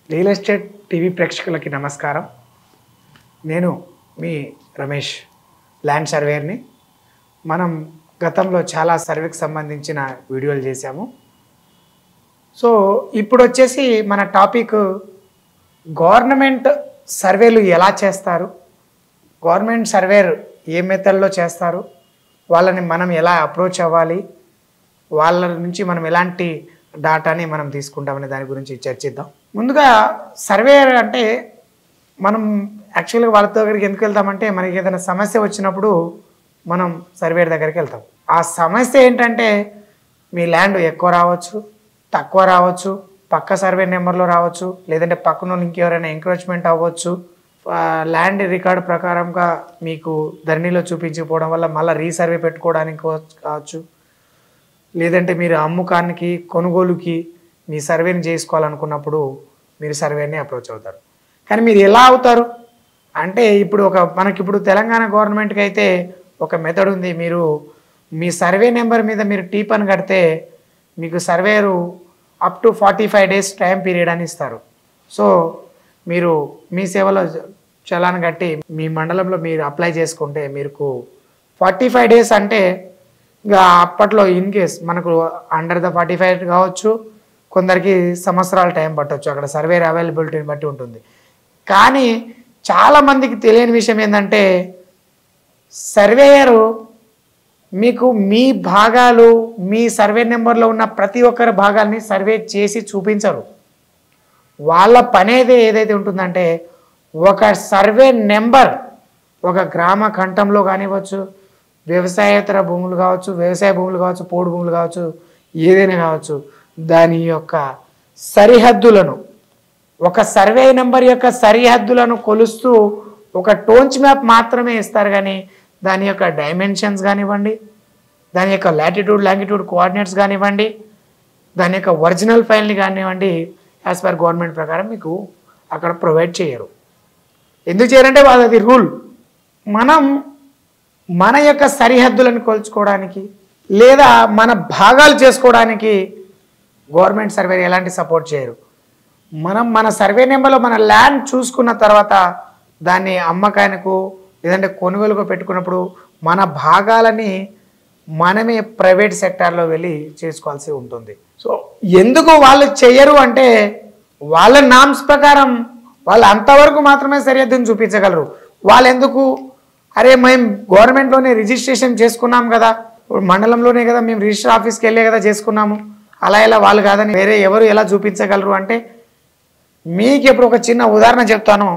Real estate TV ప్రేక్షకులకి నమస్కారం. నేను మీ రమేష్, ల్యాండ్ సర్వేయర్ని. మనం గతంలో చాలా సర్వేకి సంబంధించిన వీడియోలు చేశాము. సో ఇప్పుడు వచ్చేసి మన టాపిక్ గవర్నమెంట్ సర్వేలు ఎలా చేస్తారు, గవర్నమెంట్ సర్వేర్ ఏ మెథడ్లో చేస్తారు, వాళ్ళని మనం ఎలా అప్రోచ్ అవ్వాలి, వాళ్ళ నుంచి మనం ఎలాంటి డాటాని మనం తీసుకుంటామనే దాని గురించి చర్చిద్దాం. ముందుగా సర్వేయర్ అంటే మనం యాక్చువల్గా వాళ్ళ దగ్గరికి ఎందుకు వెళ్తామంటే, మనకి ఏదైనా సమస్య వచ్చినప్పుడు మనం సర్వేయర్ దగ్గరికి వెళ్తాం. ఆ సమస్య ఏంటంటే మీ ల్యాండ్ ఎక్కువ రావచ్చు, తక్కువ రావచ్చు, పక్క సర్వే నెంబర్లో రావచ్చు, లేదంటే పక్కన ఇంకెవరైనా ఎంక్రోచ్మెంట్ అవ్వచ్చు, ల్యాండ్ రికార్డు ప్రకారంగా మీకు ధరణిలో చూపించకపోవడం వల్ల మళ్ళీ రీసర్వే పెట్టుకోవడానికి కావచ్చు, లేదంటే మీరు అమ్మకానికి కొనుగోలుకి మీ సర్వేని చేసుకోవాలనుకున్నప్పుడు మీరు సర్వేని అప్రోచ్ అవుతారు. కానీ మీరు ఎలా అవుతారు అంటే, ఇప్పుడు మనకిప్పుడు తెలంగాణ గవర్నమెంట్కి అయితే ఒక మెథడ్ ఉంది. మీరు మీ సర్వే నెంబర్ మీద మీరు టీపన్ కడితే మీకు surveyor up to 45 days time period అని ఇస్తారు. సో మీరు మీ సేవలో చలాన్ కట్టి మీ మండలంలో మీరు అప్లై చేసుకుంటే మీకు 45 days అంటే ఇంకా అప్పట్లో ఇన్ కేస్ మనకు అండర్ ద 45 కావచ్చు, కొందరికి సంవత్సరాల టైం పట్టవచ్చు, అక్కడ సర్వేర్ అవైలబిలిటీని బట్టి ఉంటుంది. కానీ చాలామందికి తెలియని విషయం ఏంటంటే, సర్వేయరు మీకు మీ భాగాలు మీ సర్వే నెంబర్లో ఉన్న ప్రతి ఒక్కరి భాగాల్ని సర్వే చేసి చూపించరు. వాళ్ళ పనేది ఏదైతే ఉంటుందంటే, ఒక సర్వే నెంబర్ ఒక గ్రామ కంఠంలో కానివ్వచ్చు, వ్యవసాయేతర భూములు కావచ్చు, వ్యవసాయ భూములు కావచ్చు, పోడు భూములు కావచ్చు, ఏదైనా కావచ్చు, దాని యొక్క సరిహద్దులను, ఒక సర్వే నెంబర్ యొక్క సరిహద్దులను కొలుస్తూ ఒక టోంచ్ మ్యాప్ మాత్రమే ఇస్తారు. కానీ దాని యొక్క డైమెన్షన్స్ కానివ్వండి, దాని యొక్క లాటిట్యూడ్ లాంగిట్యూడ్ కోఆర్డినేట్స్ కానివ్వండి, దాని యొక్క ఒరిజినల్ ఫైల్ని కానివ్వండి, యాజ్ పర్ గవర్నమెంట్ ప్రకారం మీకు అక్కడ ప్రొవైడ్ చేయరు. ఎందుకు చేయరంటే వాళ్ళది రూల్. మనం మన యొక్క సరిహద్దులను కొలుచుకోవడానికి లేదా మన భాగాలు చేసుకోవడానికి గవర్నమెంట్ సర్వే ఎలాంటి సపోర్ట్ చేయరు. మనం మన సర్వే నెంబర్లో మన ల్యాండ్ చూసుకున్న తర్వాత దాన్ని అమ్మకానికి లేదంటే కొనుగోలుకు పెట్టుకున్నప్పుడు మన భాగాలని మనమే ప్రైవేట్ సెక్టార్లో వెళ్ళి చేసుకోవాల్సి ఉంటుంది. సో ఎందుకు వాళ్ళు చెయ్యరు అంటే, వాళ్ళ నామ్స్ ప్రకారం వాళ్ళు అంతవరకు మాత్రమే సరిహద్దుని చూపించగలరు. వాళ్ళు ఎందుకు, అరే మేము గవర్నమెంట్లోనే రిజిస్ట్రేషన్ చేసుకున్నాం కదా, మండలంలోనే కదా మేము రిజిస్టర్ ఆఫీస్కి వెళ్ళే కదా చేసుకున్నాము, అలా ఎలా వాళ్ళు కాదని వేరే ఎవరు ఎలా చూపించగలరు అంటే, మీకు ఇప్పుడు ఒక చిన్న ఉదాహరణ చెప్తాను.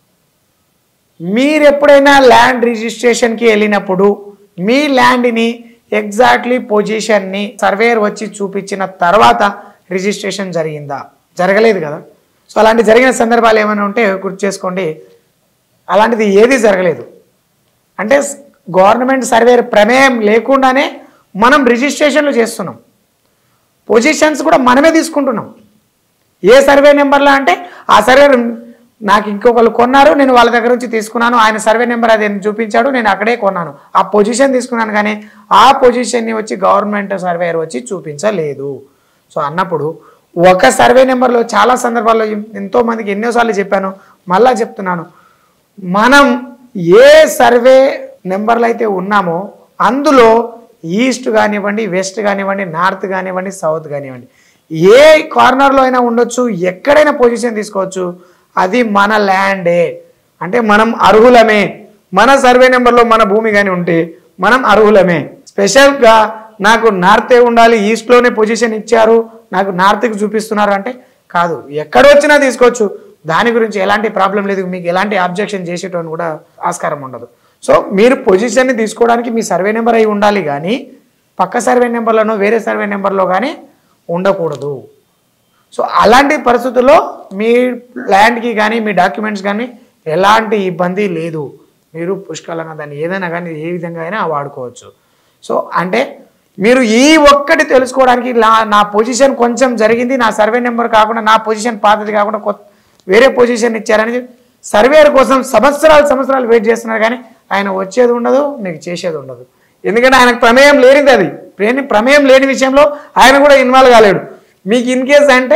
మీరు ఎప్పుడైనా ల్యాండ్ రిజిస్ట్రేషన్కి వెళ్ళినప్పుడు మీ ల్యాండ్ని ఎగ్జాక్ట్లీ పొజిషన్ని సర్వేయర్ వచ్చి చూపించిన తర్వాత రిజిస్ట్రేషన్ జరిగిందా? జరగలేదు కదా. సో అలాంటి జరిగిన సందర్భాలు ఏమైనా ఉంటే గుర్తు చేసుకోండి. అలాంటిది ఏది జరగలేదు. అంటే గవర్నమెంట్ సర్వేయర్ ప్రమేయం లేకుండానే మనం రిజిస్ట్రేషన్లు చేస్తున్నాం, పొజిషన్స్ కూడా మనమే తీసుకుంటున్నాం. ఏ సర్వే నెంబర్లో అంటే ఆ సర్వేర్ నాకు ఇంకొకరు కొన్నారు, నేను వాళ్ళ దగ్గర నుంచి తీసుకున్నాను, ఆయన సర్వే నెంబర్ అది చూపించాడు, నేను అక్కడే కొన్నాను, ఆ పొజిషన్ తీసుకున్నాను. కానీ ఆ పొజిషన్ని వచ్చి గవర్నమెంట్ సర్వేయర్ వచ్చి చూపించలేదు. సో అన్నప్పుడు ఒక సర్వే నెంబర్లో చాలా సందర్భాల్లో ఎంతోమందికి ఎన్నోసార్లు చెప్పాను, మళ్ళా చెప్తున్నాను, మనం ఏ సర్వే నెంబర్లు అయితే ఉన్నామో అందులో ఈస్ట్ కానివ్వండి, వెస్ట్ కానివ్వండి, నార్త్ కానివ్వండి, సౌత్ కానివ్వండి, ఏ కార్నర్లో అయినా ఉండొచ్చు, ఎక్కడైనా పొజిషన్ తీసుకోవచ్చు, అది మన ల్యాండే. అంటే మనం అర్హులమే. మన సర్వే నెంబర్లో మన భూమి కానీ ఉంటే మనం అర్హులమే. స్పెషల్గా నాకు నార్తే ఉండాలి, ఈస్ట్లోనే పొజిషన్ ఇచ్చారు, నాకు నార్త్కి చూపిస్తున్నారు అంటే కాదు, ఎక్కడొచ్చినా తీసుకోవచ్చు. దాని గురించి ఎలాంటి ప్రాబ్లం లేదు, మీకు ఎలాంటి అబ్జెక్షన్ చేసేటోని కూడా ఆస్కారం ఉండదు. సో మీరు పొజిషన్ని తీసుకోవడానికి మీ సర్వే నెంబర్ అయి ఉండాలి, కానీ పక్క సర్వే నెంబర్లోనో వేరే సర్వే నెంబర్లో కానీ ఉండకూడదు. సో అలాంటి పరిస్థితుల్లో మీ ల్యాండ్కి కానీ మీ డాక్యుమెంట్స్ కానీ ఎలాంటి ఇబ్బంది లేదు. మీరు పుష్కలంగా దాన్ని ఏదైనా కానీ ఏ విధంగా అయినా వాడుకోవచ్చు. సో అంటే మీరు ఈ ఒక్కటి తెలుసుకోవడానికి నా పొజిషన్ కొంచెం జరిగింది, నా సర్వే నెంబర్ కాకుండా నా పొజిషన్ పాతది కాకుండా వేరే పొజిషన్ ఇచ్చారని సర్వేయర్ కోసం సంవత్సరాలు వెయిట్ చేస్తున్నారు. కానీ ఆయన వచ్చేది ఉండదు, మీకు చేసేది ఉండదు. ఎందుకంటే ఆయనకు ప్రమేయం లేనిది, అది ప్రమేయం లేని విషయంలో ఆయన కూడా ఇన్వాల్వ్ కాలేడు. మీకు ఇన్ కేస్ అంటే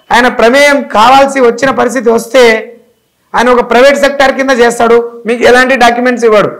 ఆయన ప్రమేయం కావాల్సి వచ్చిన పరిస్థితి వస్తే ఆయన ఒక ప్రైవేట్ సెక్టార్ కింద చేస్తాడు, మీకు ఎలాంటి డాక్యుమెంట్స్ ఇవ్వడు,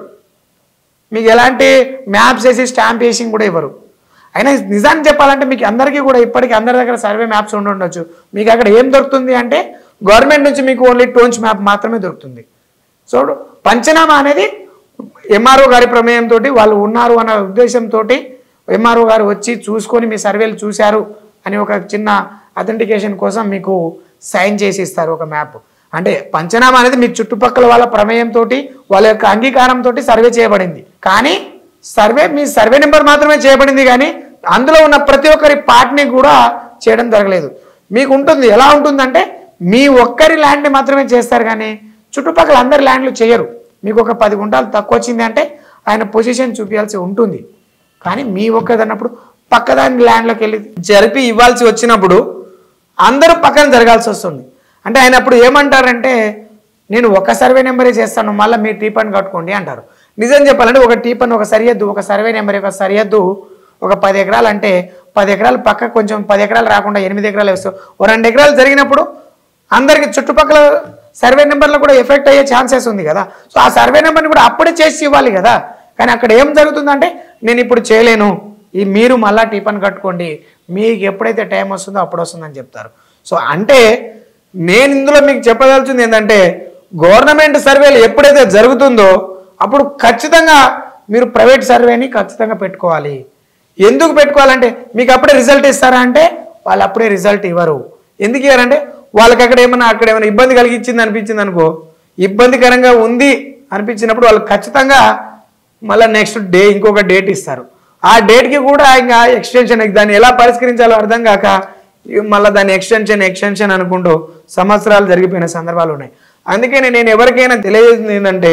మీకు ఎలాంటి మ్యాప్స్ వేసి స్టాంప్ వేసి కూడా ఇవ్వరు. అయినా నిజాన్ని చెప్పాలంటే మీకు అందరికీ కూడా ఇప్పటికీ అందరి దగ్గర సర్వే మ్యాప్స్ ఉండొచ్చు. మీకు అక్కడ ఏం దొరుకుతుంది అంటే గవర్నమెంట్ నుంచి మీకు ఓన్లీ టోన్స్ మ్యాప్ మాత్రమే దొరుకుతుంది. సో పంచనామా అనేది ఎంఆర్ఓ గారి ప్రమేయంతో వాళ్ళు ఉన్నారు అన్న ఉద్దేశంతో ఎంఆర్ఓ గారు వచ్చి చూసుకొని మీ సర్వేలు చూశారు అని ఒక చిన్న అథెంటికేషన్ కోసం మీకు సైన్ చేసి ఇస్తారు ఒక మ్యాప్. అంటే పంచనామా అనేది మీ చుట్టుపక్కల వాళ్ళ ప్రమేయంతో వాళ్ళ యొక్క అంగీకారంతో సర్వే చేయబడింది. కానీ సర్వే మీ సర్వే నెంబర్ మాత్రమే చేయబడింది, కానీ అందులో ఉన్న ప్రతి ఒక్కరి పార్ట్ని కూడా చేయడం జరగలేదు. మీకు ఉంటుంది ఎలా ఉంటుందంటే మీ ఒక్కరి ల్యాండ్ని మాత్రమే చేస్తారు, కానీ చుట్టుపక్కల అందరి ల్యాండ్లు చేయరు. మీకు ఒక 10 గుంటలు తక్కువ వచ్చింది అంటే ఆయన పొజిషన్ చూపించాల్సి ఉంటుంది. కానీ మీ ఒక్కదన్నప్పుడు పక్కదాని ల్యాండ్లోకి వెళ్ళి జరిపి ఇవ్వాల్సి వచ్చినప్పుడు అందరూ పక్కన జరగాల్సి వస్తుంది. అంటే ఆయన అప్పుడు ఏమంటారంటే నేను ఒక సర్వే నెంబరే చేస్తాను, మళ్ళీ మీరు టీపన్ కట్టుకోండి అంటారు. నిజం చెప్పాలంటే ఒక టీపన్ ఒక సరిహద్దు, ఒక సర్వే నెంబర్ యొక్క సరిహద్దు ఒక 10 ఎకరాలు అంటే 10 ఎకరాలు పక్క కొంచెం 10 ఎకరాలు రాకుండా 8 ఎకరాలు వేస్తాం. ఓ 2 ఎకరాలు జరిగినప్పుడు అందరికి చుట్టుపక్కల సర్వే నెంబర్లో కూడా ఎఫెక్ట్ అయ్యే ఛాన్సెస్ ఉంది కదా. సో ఆ సర్వే నెంబర్ని కూడా అప్పుడే చేసి ఇవ్వాలి కదా. కానీ అక్కడ ఏం జరుగుతుందంటే నేను ఇప్పుడు చేయలేను, ఈ మీరు మళ్ళీ టీపన్ కట్టుకోండి, మీకు ఎప్పుడైతే టైం వస్తుందో అప్పుడు వస్తుందని చెప్తారు. సో అంటే నేను ఇందులో మీకు చెప్పదలుచుంది ఏంటంటే గవర్నమెంట్ సర్వేలు ఎప్పుడైతే జరుగుతుందో అప్పుడు ఖచ్చితంగా మీరు ప్రైవేట్ సర్వేని ఖచ్చితంగా పెట్టుకోవాలి. ఎందుకు పెట్టుకోవాలంటే మీకు అప్పుడే రిజల్ట్ ఇస్తారా అంటే వాళ్ళు అప్పుడే రిజల్ట్ ఇవ్వరు. ఎందుకు ఇవ్వరంటే వాళ్ళకి అక్కడ ఏమైనా ఇబ్బంది కలిగించింది అనిపించింది అనుకో, ఇబ్బందికరంగా ఉంది అనిపించినప్పుడు వాళ్ళు ఖచ్చితంగా మళ్ళీ నెక్స్ట్ డే ఇంకొక డేట్ ఇస్తారు. ఆ డేట్కి కూడా ఇంకా ఎక్స్టెన్షన్, దాన్ని ఎలా పరిష్కరించాలో అర్థం కాక మళ్ళీ దాన్ని ఎక్స్టెన్షన్ అనుకుంటూ సంవత్సరాలు జరిగిపోయిన సందర్భాలు ఉన్నాయి. అందుకే నేను ఎవరికైనా తెలియజేసింది ఏంటంటే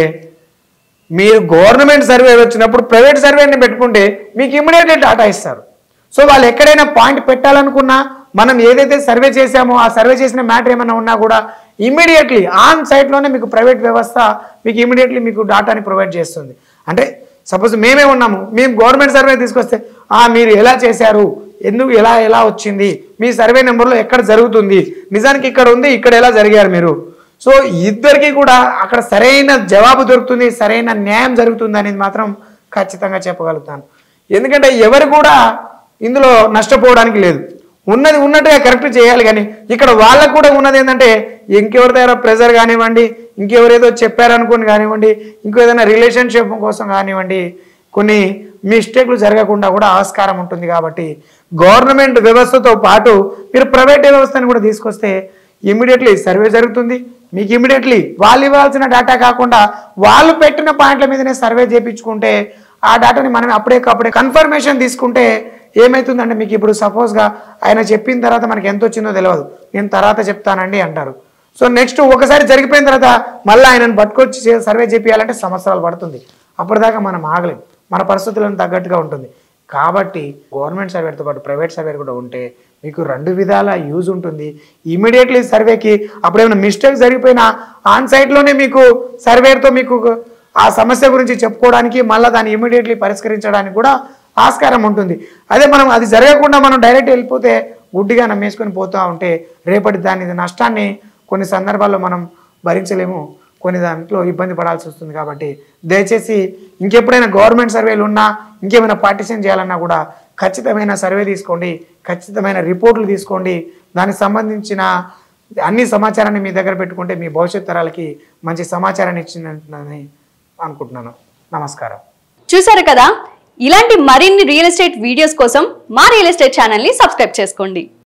మీరు గవర్నమెంట్ సర్వే వచ్చినప్పుడు ప్రైవేట్ సర్వేని పెట్టుకుంటే మీకు ఇమ్మీడియట్లీ డాటా ఇస్తారు. సో వాళ్ళు ఎక్కడైనా పాయింట్ పెట్టాలనుకున్నా మనం ఏదైతే సర్వే చేసామో ఆ సర్వే చేసిన మ్యాటర్ ఏమైనా ఉన్నా కూడా ఇమ్మీడియట్లీ ఆన్ సైట్లోనే మీకు ప్రైవేట్ వ్యవస్థ మీకు ఇమ్మీడియట్లీ మీకు డాటాని ప్రొవైడ్ చేస్తుంది. అంటే సపోజ్ మేమే ఉన్నాము, మేము గవర్నమెంట్ సర్వే తీసుకొస్తే మీరు ఎలా చేశారు, ఎందుకు ఎలా వచ్చింది, మీ సర్వే నెంబర్లో ఎక్కడ జరుగుతుంది, నిజానికి ఇక్కడ ఉంది, ఇక్కడ ఎలా జరిగారు మీరు. సో ఇద్దరికి కూడా అక్కడ సరైన జవాబు దొరుకుతుంది, సరైన న్యాయం జరుగుతుంది అనేది మాత్రం ఖచ్చితంగా చెప్పగలుగుతాను. ఎందుకంటే ఎవరు కూడా ఇందులో నష్టపోవడానికి లేదు, ఉన్నది ఉన్నట్టుగా కరెక్ట్ చేయాలి. కానీ ఇక్కడ వాళ్ళకు కూడా ఉన్నది ఏంటంటే ఇంకెవరి దగ్గర ప్రెజర్ కానివ్వండి, ఇంకెవరేదో చెప్పారనుకుని కానివ్వండి, ఇంకో ఏదైనా రిలేషన్షిప్ కోసం కానివ్వండి, కొన్ని మిస్టేక్లు జరగకుండా కూడా ఆస్కారం ఉంటుంది. కాబట్టి గవర్నమెంట్ వ్యవస్థతో పాటు మీరు ప్రైవేట్ వ్యవస్థను కూడా తీసుకొస్తే ఇమ్మీడియట్లీ సర్వే జరుగుతుంది. మీకు ఇమ్మీడియట్లీ వాళ్ళు ఇవ్వాల్సిన డేటా కాకుండా వాళ్ళు పెట్టిన పాయింట్ల మీదనే సర్వే చేయించుకుంటే ఆ డేటాని మనం అప్పుడే కన్ఫర్మేషన్ తీసుకుంటే ఏమవుతుందంటే మీకు ఇప్పుడు సపోజ్గా ఆయన చెప్పిన తర్వాత మనకి ఎంత వచ్చిందో తెలియదు, నేను తర్వాత చెప్తానండి అంటారు. సో నెక్స్ట్ ఒకసారి జరిగిపోయిన తర్వాత మళ్ళీ ఆయనను పట్టుకొచ్చి సర్వే చేయాలంటే సంవత్సరాలు పడుతుంది. అప్పటిదాకా మనం ఆగలేం, మన పరిస్థితులను తగ్గట్టుగా ఉంటుంది. కాబట్టి గవర్నమెంట్ సర్వేతో పాటు ప్రైవేట్ సర్వే కూడా ఉంటే మీకు 2 విధాల యూజ్ ఉంటుంది. ఇమీడియట్లీ సర్వేకి అప్పుడేమైనా మిస్టేక్ జరిగిపోయినా ఆన్ సైట్లోనే మీకు సర్వేతో మీకు ఆ సమస్య గురించి చెప్పుకోవడానికి మళ్ళీ దాన్ని ఇమీడియట్లీ పరిష్కరించడానికి కూడా ఆస్కారం ఉంటుంది. అదే మనం అది జరగకుండా మనం డైరెక్ట్ వెళ్ళిపోతే గుడ్డిగా నమ్మేసుకొని పోతూ ఉంటే రేపటి దాని నష్టాన్ని కొన్ని సందర్భాల్లో మనం భరించలేము, కొన్ని దాంట్లో ఇబ్బంది పడాల్సి వస్తుంది. కాబట్టి దయచేసి ఇంకెప్పుడైనా గవర్నమెంట్ సర్వేలు ఉన్నా ఇంకేమైనా పార్టిసిపేట్ చేయాలన్నా కూడా ఖచ్చితమైన సర్వే తీసుకోండి, ఖచ్చితమైన రిపోర్ట్లు తీసుకోండి. దానికి సంబంధించిన అన్ని సమాచారాన్ని మీ దగ్గర పెట్టుకుంటే మీ భవిష్యత్ తరాలకి మంచి సమాచారాన్ని ఇచ్చిందని అనుకుంటున్నాను. నమస్కారం. చూసారు కదా, ఇలాంటి మరిన్ని రియల్ ఎస్టేట్ వీడియోస్ కోసం మా రియల్ ఎస్టేట్ ఛానల్ని సబ్స్క్రైబ్ చేసుకోండి.